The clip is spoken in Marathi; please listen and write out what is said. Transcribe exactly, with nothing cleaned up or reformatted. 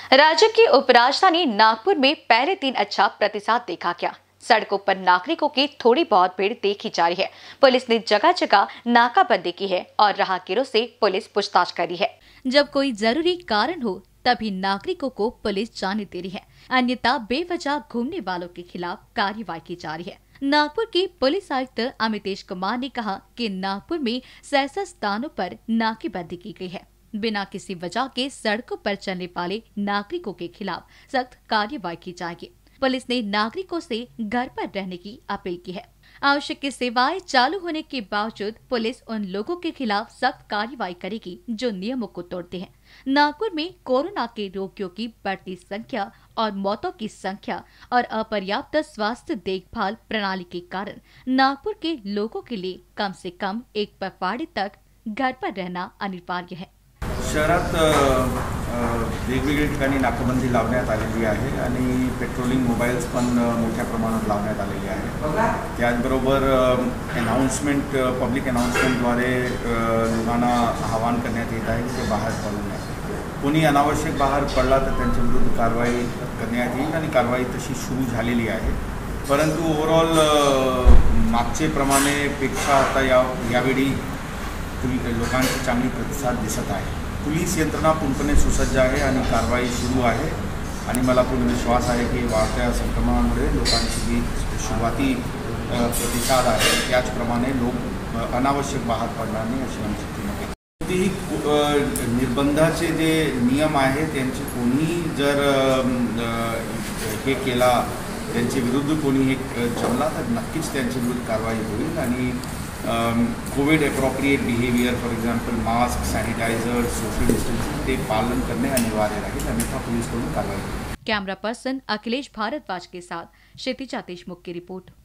राज्य की उपराजधानी नागपुर में पहले दिन अच्छा प्रतिसाद देखा गया। सड़कों पर नागरिकों की थोड़ी बहुत भीड़ देखी जा रही है। पुलिस ने जगह जगह नाकाबंदी की है और राहगीरों से पुलिस पूछताछ कर रही है। जब कोई जरूरी कारण हो तभी नागरिकों को पुलिस जाने दे रही है, अन्यथा बेवजह घूमने वालों के खिलाफ कार्रवाई की जा रही है। नागपुर के पुलिस आयुक्त अमितेश कुमार ने कहा कि नागपुर में सैंसठ स्थानों पर नाकेबंदी की गई है। बिना किसी वजह के सड़कों पर चलने वाले नागरिकों के खिलाफ सख्त कार्रवाई की जाएगी। पुलिस ने नागरिकों से घर पर रहने की अपील की है। आवश्यक सेवाएं चालू होने के बावजूद पुलिस उन लोगों के खिलाफ सख्त कार्रवाई करेगी जो नियमों को तोड़ते हैं। नागपुर में कोरोना के रोगियों की बढ़ती संख्या और मौतों की संख्या और अपर्याप्त स्वास्थ्य देखभाल प्रणाली के कारण नागपुर के लोगों के लिए कम से कम एक पखवाड़े तक घर पर रहना अनिवार्य है। शहरात वेगवेगळ्या ठिकाणी नाकाबंदी लावण्यात आलेली आहे आणि पेट्रोलिंग मोबाईल्स पण मोठ्या प्रमाणात लावण्यात आलेले आहे। त्याचबरोबर अनाउन्समेंट पब्लिक अनाउन्समेंटद्वारे लोकांना आवाहन करण्यात येत आहे की ते बाहेर पडू नये। कोणी अनावश्यक बाहेर पडला तर त्यांच्या विरुद्ध कारवाई करण्यात येईल आणि कारवाई तशी सुरू झालेली आहे। परंतु ओव्हरऑल मागचे प्रमाणे पेक्षा आता या यावेळी लोकांची चांगली प्रतिसाद दिसत आहे। पोलीस यंत्रणा पूर्णपणे सुसज्ज आहे आणि कारवाई सुरू आहे आणि मला पूर्ण विश्वास आहे की वाढत्या संक्रमणामुळे लोकांची जी सुरुवाती प्रतिसाद आहे त्याचप्रमाणे लोक अनावश्यक बाहेर पडणार नाही अशी आमची ती कोणतीही निर्बंधाचे जे नियम आहेत त्यांचे कोणी जर हे केला त्यांच्या विरुद्ध कोणी हे जमला तर नक्कीच त्यांच्या विरुद्ध कारवाई होईल आणि covid appropriate behaviour for example mask sanitizer social distancing ते पालन करने अनिवार्य रहेगा, अन्यथा पुलिस को कार्रवाई। कैमरा पर्सन अखिलेश भारद्वाज के साथ क्षितिजा देशमुख की रिपोर्ट।